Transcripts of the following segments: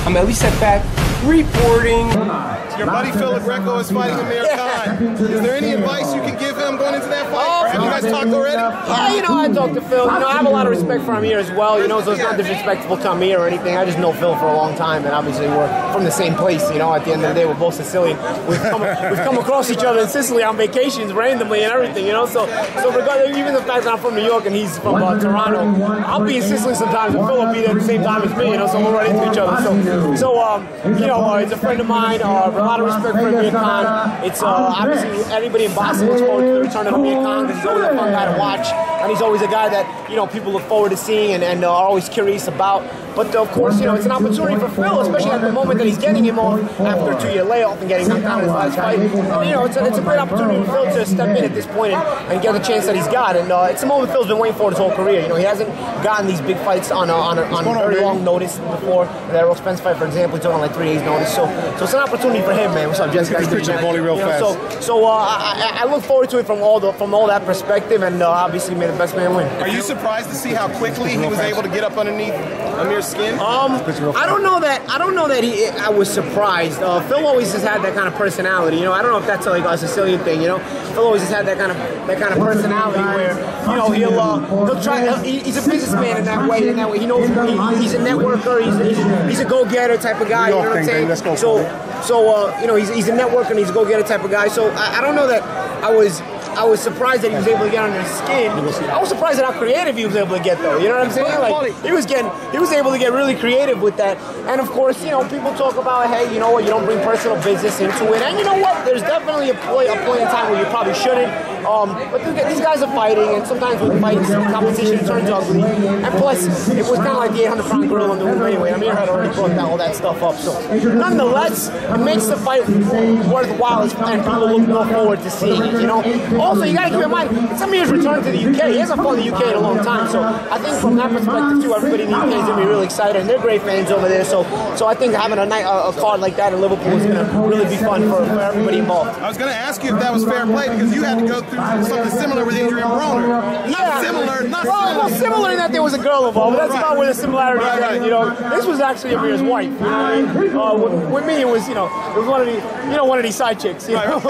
I'm Elie Seckbach reporting. Your buddy Phil Greco is fighting Amir Khan. Is there any advice you can give him going into that fight? Or have you guys talked already? Yeah, you know, I talked to Phil. You know, I have a lot of respect for Amir as well, you know, so it's not disrespectful to Amir or anything. I just know Phil for a long time, and obviously we're from the same place, you know. At the end of the day, we're both Sicilian. We've come across each other in Sicily on vacations randomly and everything, you know. So regardless, even the fact that I'm from New York and he's from Toronto, I'll be in Sicily sometimes, and Phil will be there at the same time as me, you know, so we'll run into each other. So you know, he's a friend of mine. A lot of respect for Amir Khan. It's obviously everybody in Boston looks forward to the return of Amir Khan because he's always a fun guy to watch, and he's always a guy that, you know, people look forward to seeing and are always curious about. But of course, you know, it's an opportunity for Phil, especially at the moment that he's getting him off after a 2-year layoff and getting knocked down in his last fight. And, you know, it's a great opportunity for Phil to step in at this point and get the chance that he's got. And it's a moment Phil's been waiting for his whole career. You know, he hasn't gotten these big fights on very long notice before. The Errol Spence fight, for example, he took on like 3 days notice. So it's an opportunity for him, man. What's up, Jessica? Paulie real fast. So I look forward to it from all that perspective, and obviously may the best man win. Are you surprised to see how quickly he was able to get up underneath Amir's skin? I don't know that I was surprised. Phil always has had that kind of personality. You know, I don't know if that's like a Sicilian thing. You know, Phil always has had that kind of personality where, you know, he'll try. He's a businessman in that way. He knows he's a networker. He's a go-getter type of guy. You know what I'm saying? So you know, he's a networker and he's a go-getter type of guy. So I don't know that I was surprised that he was able to get under his skin. I was surprised at how creative he was able to get, though. You know what I'm saying? Like, he was able to get really creative with that. And of course, you know, people talk about, hey, you know what, you don't bring personal business into it. And you know what? There's definitely a point in time where you probably shouldn't. But these guys are fighting, and sometimes with fights, competition turns ugly. And plus, it was kind of like the 800-pound gorilla in the room anyway. Amir had already brought all that stuff up. So, nonetheless, it makes the fight worthwhile, and people look more forward to seeing it. You know. Also, you got to keep in mind, it's Amir's return to the UK. He hasn't fought in the UK in a long time. So, I think from that perspective too, everybody in the UK is going to be really excited, and they're great fans over there. So I think having a card like that in Liverpool is going to really be fun for everybody involved. I was going to ask you if that was fair play because you had to go through something similar with Adrian Broner. Not similar in that there was a girl involved. But that's about where the similarities are. You know, this was actually Amir's wife. You know what I mean? With me, it was one of these side chicks. You know?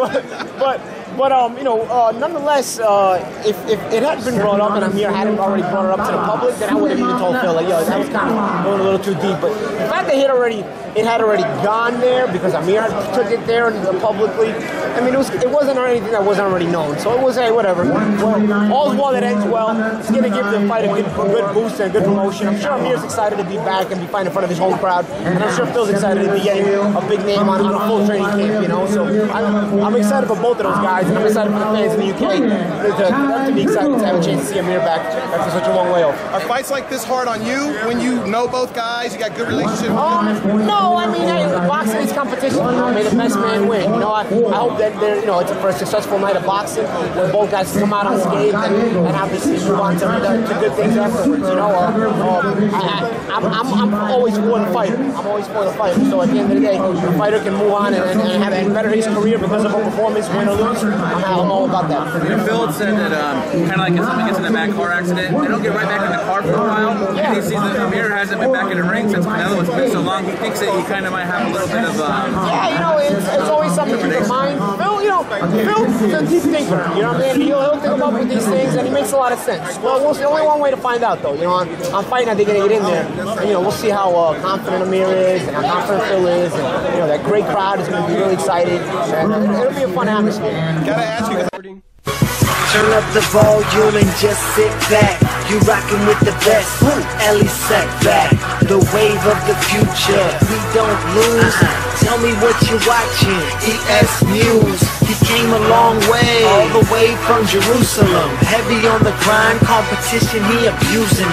But you know, nonetheless, if it had been brought up and Amir hadn't already brought it up to the public, then I would have even told Phil, like, yo, that was kind of going a little too deep. But the fact that it had already gone there because Amir took it there and publicly, I mean, it wasn't anything that wasn't already known. So it was, hey, whatever. Well, all's well that ends well. It's going to give the fight a good boost and a good promotion. I'm sure Amir's excited to be back and be fighting in front of his home crowd. And I'm sure Phil's excited to be getting a big name on a full training camp, you know. So I'm excited for both of those guys, and I'm excited for the fans in the UK to be excited to have a chance to see Amir back after such a long layoff. Are fights like this hard on you when you know both guys, you got good relationship with them? No, I mean, hey, boxing is competition. You know, may the best man win. You know, I hope that you know, it's for a successful night of boxing where both guys come out unscathed and obviously move on to good things afterwards. You know, I'm always for the fight. I'm always for the fight. So at the end of the day, the fighter can move on and better his career because of a performance, win or lose. I'm all about that. Phil said that kind of like if somebody gets in a bad car accident, they don't get right back in the car for a while. Yeah. And he sees that Amir hasn't been back in the ring since Canelo's been so long. He thinks that he kind of might have a little bit of yeah, you know, it's always something to keep in mind. Phil, you know, Phil's a deep thinker. You know what I mean? He'll think about with these things, and he makes a lot of sense. Well, there's only one way to find out, though. You know, on Fight Night, they're going to get in there. And, you know, we'll see how confident Amir is and how confident Phil is. And, you know, that great crowd is going to be really excited. And it'll be a fun atmosphere. Gotta ask you. Turn up the volume and just sit back. You rockin' with the best. Elie Seckbach, the wave of the future. We don't lose. Tell me what you're watching. EsNews. He came a long way, all the way from Jerusalem. Heavy on the grind, competition he abusing.